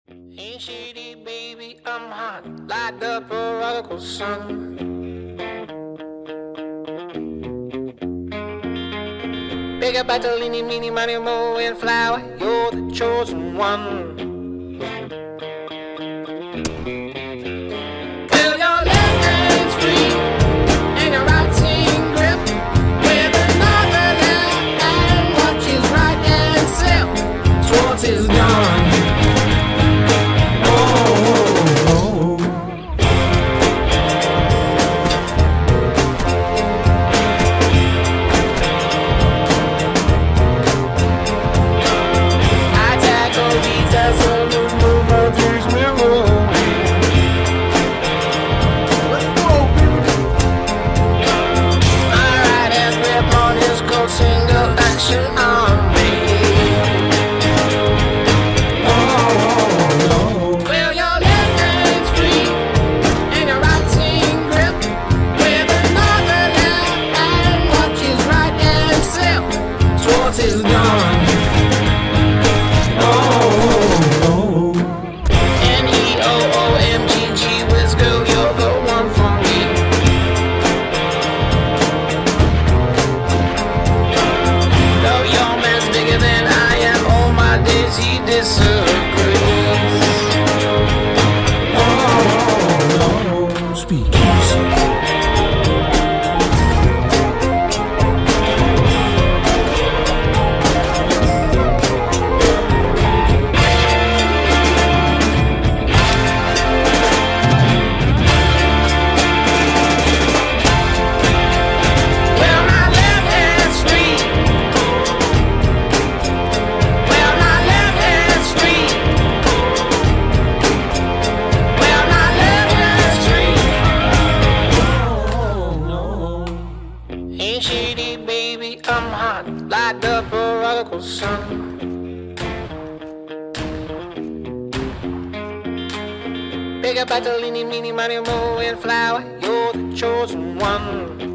Ain't shady, baby, I'm hot like the prodigal son. Big up petal, eenie, meenie, minie, and flower, you're the chosen one. Till your left hand's free and your right hand grip with another left hand watches right and slip. Schwartz is gone. Single action on me. Well, your left hand's free and your right hand grip with another left hand watches right and slip. Schwartz is gone. N-E-O-O-M-G-G whiz girl, you're the one for me. He disagrees. Speak easy. Ain't shady, baby, I'm hot like the prodigal son. Big up petal, eenie, meenie, minie, and flower, you're the chosen one.